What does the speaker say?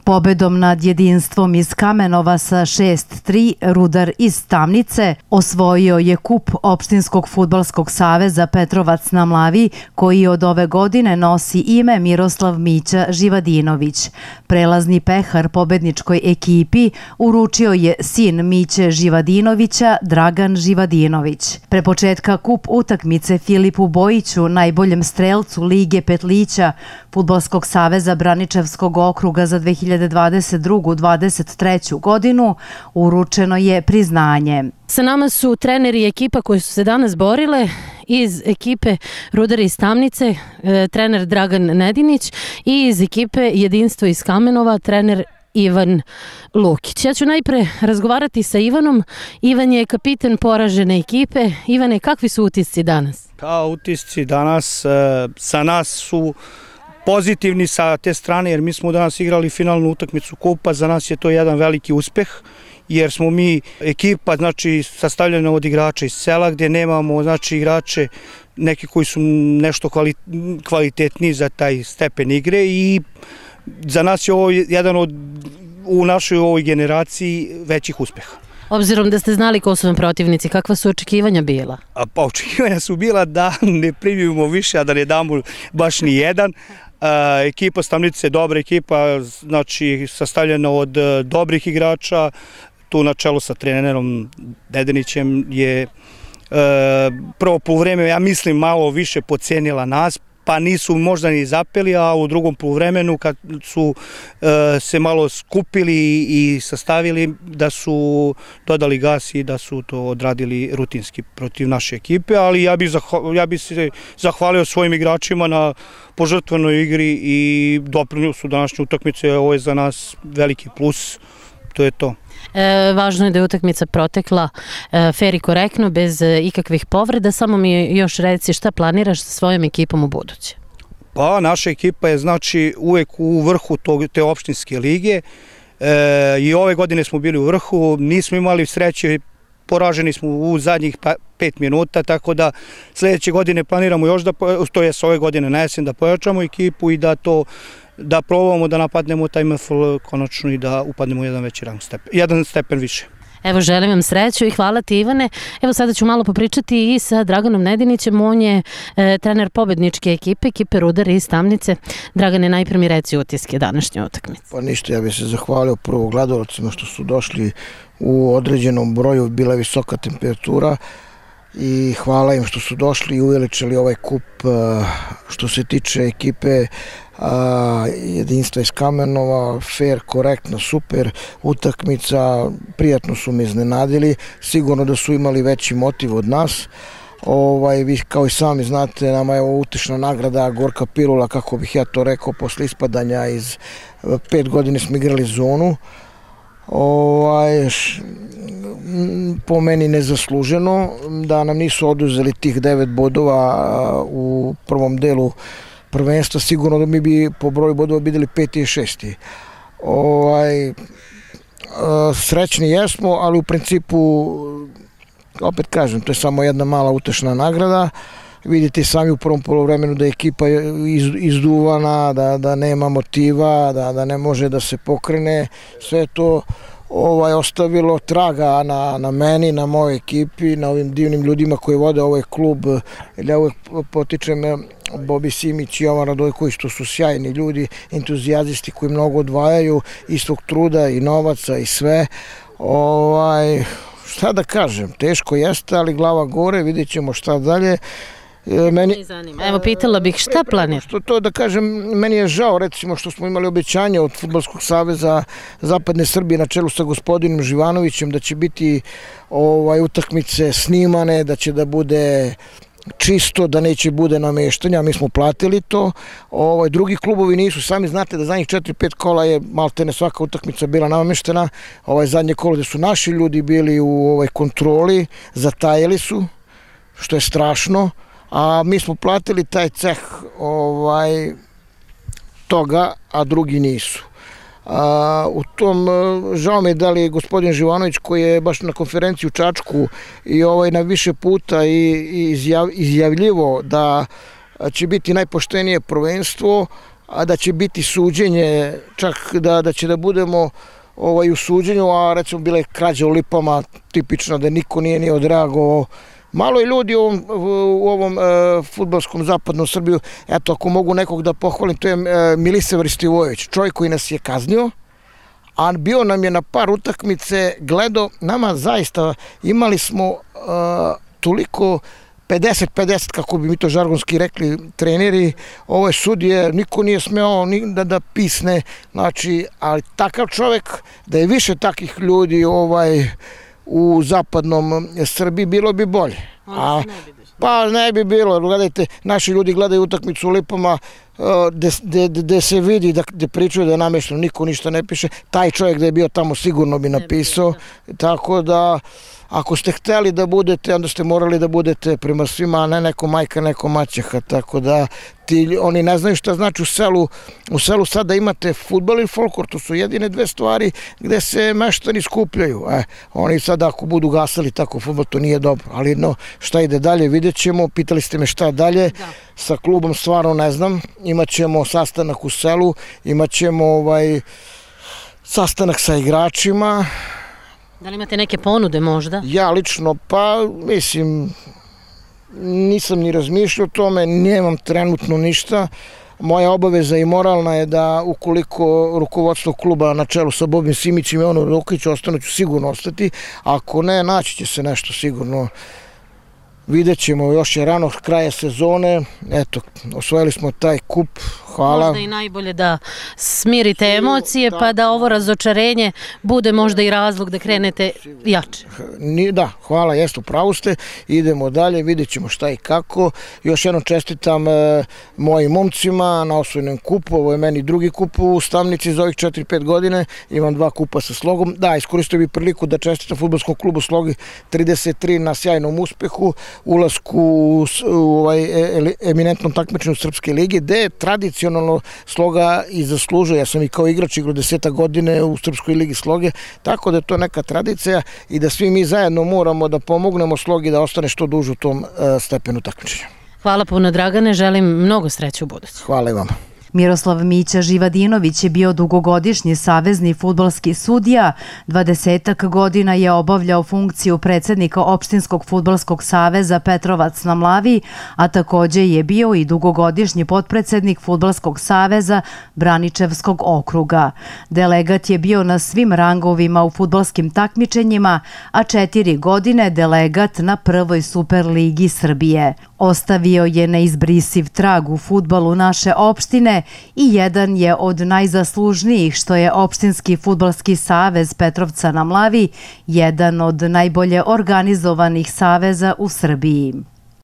Pobedom nad Jedinstvom iz Kamenova sa 6:3 Rudar iz Tamnice osvojio je kup Opštinskog fudbalskog saveza Petrovac na Mlavi, koji od ove godine nosi ime Miroslav Mića Živadinović. Prelazni pehar pobedničkoj ekipi uručio je sin Miće Živadinovića, Dragan Živadinović. Pre početka kup utakmice Filipu Bojiću, najboljem strelcu Lige Petlića Fudbalskog saveza Braničevskog okruga za 2022-2023 godinu, uručeno je priznanje. Sa nama su treneri i ekipa koji su se danas borile. Iz ekipe Rudara iz Tamnice trener Dragan Nedinić i iz ekipe Jedinstvo iz Kamenova trener Ivan Lukić. Ja ću najpre razgovarati sa Ivanom. Ivan je kapitan poražene ekipe. Ivane, kakvi su utisci danas? Utisci danas sa nas su pozitivni sa te strane, jer mi smo danas igrali finalnu utakmicu kupa. Za nas je to jedan veliki uspeh, jer smo mi ekipa, znači, sastavljena od igrača iz sela, gdje nemamo, znači, igrače neki koji su nešto kvalitetniji za taj stepen igre, i za nas je ovo jedan od, u našoj ovoj generaciji, većih uspeha. Obzirom da ste znali ko su vam protivnici, kakva su očekivanja bila? Pa očekivanja su bila da ne primimo više, a da ne damo baš ni jedan. Ekipa Tamnice je dobra ekipa, znači sastavljena od dobrih igrača. Tu na čelu sa trenerom Nedinićem je prvo poluvreme, ja mislim, malo više podcenila nas, pa nisu možda ni zapeli, a u drugom poluvremenu kad su se malo skupili i sastavili, da su dodali gas i da su to odradili rutinski protiv naše ekipe, ali ja bi se zahvalio svojim igračima na požrtvenoj igri i doprinosu današnje utakmice. Ovo je za nas veliki plus, to je to. Važno je da je utakmica protekla fer i korektno, bez ikakvih povreda. Samo mi još reci šta planiraš sa svojom ekipom u buduće? Pa naša ekipa je, znači, uvek u vrhu te opštinske lige, i ove godine smo bili u vrhu, nismo imali sreće, poraženi smo u zadnjih 5 minuta, tako da sljedeće godine planiramo još to je ove godine na jesen, da pojačamo ekipu i da probamo da napadnemo taj MFL konačno i da upadnemo jedan stepen više. Evo, želim vam sreću i hvala ti, Ivane. Evo, sada ću malo popričati i sa Draganom Nedinićem. On je trener pobedničke ekipe Rudar iz Tamnice. Dragane, najpre mi reci utiske današnje utakmice. Pa ništa, ja bih se zahvalio prvo gledalcima što su došli u određenom broju, bila je visoka temperatura, i hvala im što su došli i uveličali ovaj kup. Što se tiče ekipe Jedinstva iz Kamenova, fair, korektno, super utakmica, prijatno su me iznenadili, sigurno da su imali veći motiv od nas. Vi kao i sami znate, nama je ovo utešna nagrada, gorka pilula, kako bih ja to rekao, posle ispadanja iz 5 godina smo igrali zonu. Po meni nezasluženo, da nam nisu oduzeli tih 9 bodova u prvom delu prvenstva, sigurno da mi bi po broju bodova bili 5. i 6. Srećni jesmo, ali u principu, opet kažem, to je samo jedna mala utešna nagrada. Vidite sami u prvom poluvremenu da je ekipa izduvana, da nema motiva, da ne može da se pokrene. Sve to ostavilo traga na meni, na mojoj ekipi, na ovim divnim ljudima koji vode ovaj klub. Ja uvek potičem Bobi Simić i Jovan Radojković, to su sjajni ljudi, entuzijazisti koji mnogo odvajaju i svog truda i novaca i sve. Šta da kažem, teško jeste, ali glava gore, vidjet ćemo šta dalje. Evo, pitala bih šta planira? To da kažem, meni je žao, recimo, što smo imali obećanje od Fudbalskog saveza Zapadne Srbije na čelu sa gospodinom Živanovićem da će biti utakmice snimane, da će da bude čisto, da neće bude nameštanja. Mi smo platili to. Drugi klubovi nisu. Sami znate da zadnjih 4-5 kola je maltene svaka utakmica bila nameštena. Zadnje kolo gde su naši ljudi bili u kontroli, zatajili su, što je strašno. A mi smo platili taj ceh toga, a drugi nisu. U tom, žao mi je da li gospodin Živanović, koji je baš na konferenciji u Čačku i na više puta izjavljivo da će biti najpoštenije prvenstvo, a da će biti suđenje, čak da će da budemo u suđenju, a recimo bila je krađa u Lipama, tipično da niko nije ni odreagovao. Malo je ljudi u ovom fudbalskom zapadnom Srbiju, eto ako mogu nekog da pohvalim, to je Milisav Ristivojević, čovjek koji nas je kaznio, a bio nam je na par utakmice, gledao, nama zaista imali smo toliko 50-50, kako bi mi to žargonski rekli treneri, ove sudije, niko nije smeo da pisne, znači, ali takav čovjek, da je više takih ljudi u zapadnom Srbiji, bilo bi bolje. Pa ne bi bilo, gledajte, naši ljudi gledaju utakmicu u Lipama, gde se vidi, gde pričaju da je namešteno, niko ništa ne piše, taj čovjek da je bio tamo sigurno bi napisao, tako da ako ste hteli da budete, onda ste morali da budete prema svima, a ne neko majka, neko maćeha, tako da oni ne znaju šta znači u selu sad da imate fudbal i folklor, to su jedine dve stvari gde se meštani skupljaju. Oni sad ako budu gasali tako fudbal, to nije dobro, ali no, šta ide dalje, vidjet ćemo, pitali ste me šta dalje, sa klubom stvarno ne znam, imat ćemo sastanak u selu, imat ćemo sastanak sa igračima. Da li imate neke ponude možda? Ja lično, pa mislim, nisam ni razmišljao o tome, nemam trenutno ništa. Moja obaveza i moralna je da ukoliko rukovodstvo kluba na čelu sa Bobim Simićem i Ono Rokić ostanu, ću sigurno ostati. Ako ne, naći će se nešto sigurno. Vidjet ćemo, još je rano kraja sezone, eto, osvojili smo taj kup, hvala. Možda i najbolje da smirite emocije, pa da ovo razočarenje bude možda i razlog da krenete jače. Da, hvala, jeste, u pravu ste, idemo dalje, vidjet ćemo šta i kako. Još jednom čestitam mojim momcima na osvojenom kupu, ovo je meni drugi kup u Stamnici za ovih 4-5 godine, imam 2 kupa sa Slogom. Da, iskoristio bih priliku da čestitam fudbalskom klubu Slogi 33 na sjajnom uspehu, ulasku u eminentnom takmičenju Srpske lige, gde tradicionalno Sloga i zaslužuje. Ja sam i kao igrač igrao 10 godine u Srpskoj ligi Sloge, tako da je to neka tradicija i da svi mi zajedno moramo da pomognemo Slogi da ostane što duže u tom stepenu takmičenja. Hvala puno, Dragane, želim mnogo sreće u budući. Hvala i vama. Miroslav Mića Živadinović je bio dugogodišnji savezni fudbalski sudija, 20 godina je obavljao funkciju predsjednika Opštinskog fudbalskog saveza Petrovac na Mlavi, a također je bio i dugogodišnji potpredsjednik Fudbalskog saveza Braničevskog okruga. Delegat je bio na svim rangovima u fudbalskim takmičenjima, a 4 godine delegat na prvoj Superligi Srbije. Ostavio je neizbrisiv trag u fudbalu naše opštine i jedan je od najzaslužnijih što je Opštinski fudbalski savez Petrovca na Mlavi jedan od najbolje organizovanih saveza u Srbiji.